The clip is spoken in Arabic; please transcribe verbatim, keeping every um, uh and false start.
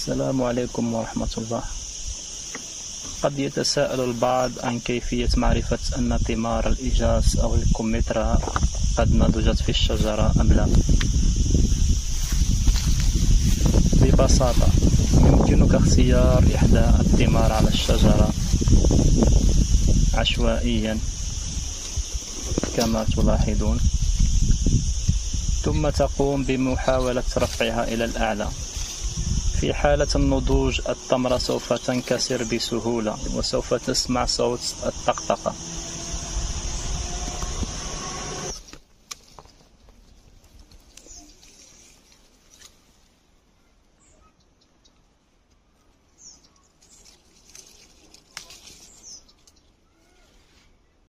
السلام عليكم ورحمة الله. قد يتساءل البعض عن كيفية معرفة أن ثمار الإيجاس أو الكمثرى قد نضجت في الشجرة أم لا. ببساطة يمكنك اختيار إحدى الثمار على الشجرة عشوائيا كما تلاحظون، ثم تقوم بمحاولة رفعها إلى الأعلى. في حالة النضوج التمرة سوف تنكسر بسهولة وسوف تسمع صوت الطقطقة.